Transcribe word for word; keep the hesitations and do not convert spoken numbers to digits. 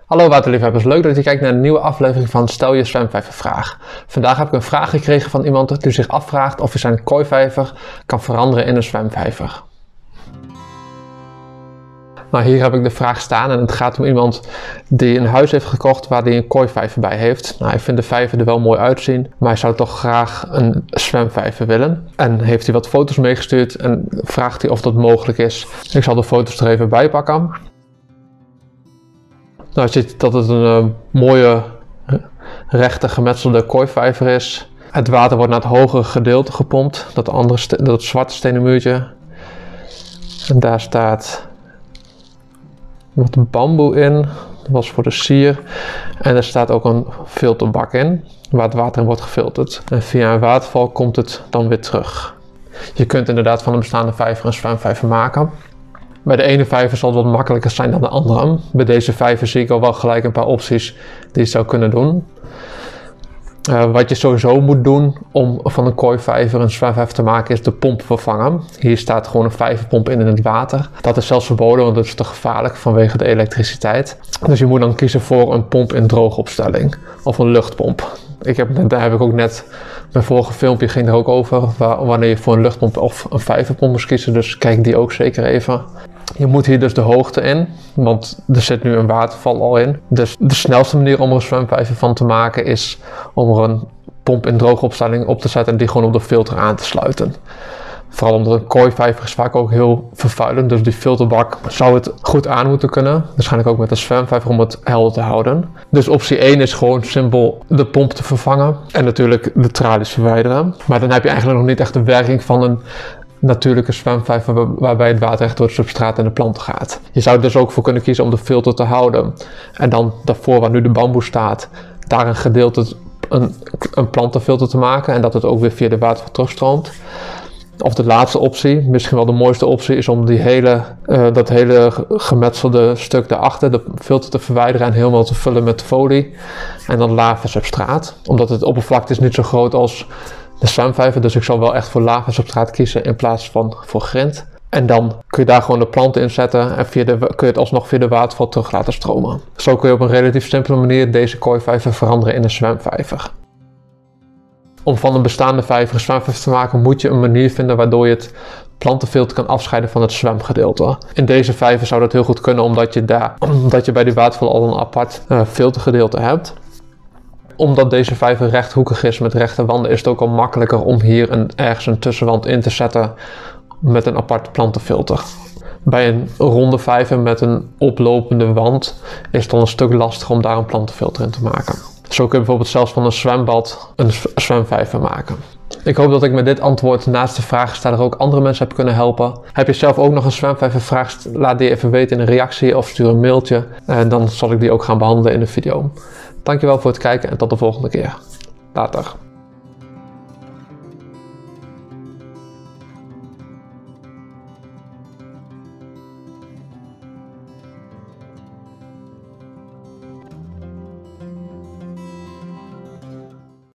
Hallo waterliefhebbers, leuk dat je kijkt naar een nieuwe aflevering van Stel je zwemvijvervraag. Vandaag heb ik een vraag gekregen van iemand die zich afvraagt of je zijn kooivijver kan veranderen in een zwemvijver. Nou, hier heb ik de vraag staan en het gaat om iemand die een huis heeft gekocht waar hij een kooivijver bij heeft. Nou, hij vindt de vijver er wel mooi uitzien, maar hij zou toch graag een zwemvijver willen. En heeft hij wat foto's meegestuurd en vraagt hij of dat mogelijk is. Ik zal de foto's er even bij pakken. Nou, je ziet dat het een uh, mooie, rechte, gemetselde kooivijver is. Het water wordt naar het hogere gedeelte gepompt, dat, andere dat zwarte stenen muurtje. En daar staat wat bamboe in, dat was voor de sier. En er staat ook een filterbak in, waar het water in wordt gefilterd. En via een waterval komt het dan weer terug. Je kunt inderdaad van een bestaande vijver een zwemvijver maken. Bij de ene vijver zal het wat makkelijker zijn dan de andere. Bij deze vijver zie ik al wel gelijk een paar opties die je zou kunnen doen. Uh, wat je sowieso moet doen om van een kooivijver een zwemvijver te maken is de pomp vervangen. Hier staat gewoon een vijverpomp in in het water. Dat is zelfs verboden, want dat is te gevaarlijk vanwege de elektriciteit. Dus je moet dan kiezen voor een pomp in droogopstelling of een luchtpomp. Ik heb, daar heb ik ook net, mijn vorige filmpje ging er ook over, waar, wanneer je voor een luchtpomp of een vijverpomp moest kiezen. Dus kijk die ook zeker even. Je moet hier dus de hoogte in, want er zit nu een waterval al in. Dus de snelste manier om er een zwemvijver van te maken is om er een pomp in droogopstelling op te zetten en die gewoon op de filter aan te sluiten. Vooral omdat een kooivijver is vaak ook heel vervuilend, dus die filterbak zou het goed aan moeten kunnen. Waarschijnlijk ook met een zwemvijver om het helder te houden. Dus optie één is gewoon simpel de pomp te vervangen en natuurlijk de tralies verwijderen. Maar dan heb je eigenlijk nog niet echt de werking van een natuurlijke zwemvijver waarbij het water echt door het substraat en de planten gaat. Je zou er dus ook voor kunnen kiezen om de filter te houden. En dan daarvoor waar nu de bamboe staat, daar een gedeelte een, een plantenfilter te maken en dat het ook weer via de waterval terugstroomt. Of de laatste optie, misschien wel de mooiste optie, is om die hele, uh, dat hele gemetselde stuk daarachter, de filter te verwijderen en helemaal te vullen met folie. En dan lavasubstraat. Omdat het oppervlakte is niet zo groot als de zwemvijver, dus ik zal wel echt voor lavasubstraat kiezen in plaats van voor grind. En dan kun je daar gewoon de planten in zetten en via de, kun je het alsnog via de waterval terug laten stromen. Zo kun je op een relatief simpele manier deze kooivijver veranderen in een zwemvijver. Om van een bestaande vijver een zwemvijver te maken moet je een manier vinden waardoor je het plantenfilter kan afscheiden van het zwemgedeelte. In deze vijver zou dat heel goed kunnen omdat je, daar, omdat je bij die waterval al een apart uh, filtergedeelte hebt. Omdat deze vijver rechthoekig is met rechte wanden is het ook al makkelijker om hier een, ergens een tussenwand in te zetten met een apart plantenfilter. Bij een ronde vijver met een oplopende wand is het dan een stuk lastiger om daar een plantenfilter in te maken. Zo kun je bijvoorbeeld zelfs van een zwembad een zwemvijver maken. Ik hoop dat ik met dit antwoord naast de vragensteller ook andere mensen heb kunnen helpen. Heb je zelf ook nog een zwemvijvervraag? Laat die even weten in een reactie of stuur een mailtje. En dan zal ik die ook gaan behandelen in de video. Dankjewel voor het kijken en tot de volgende keer. Later.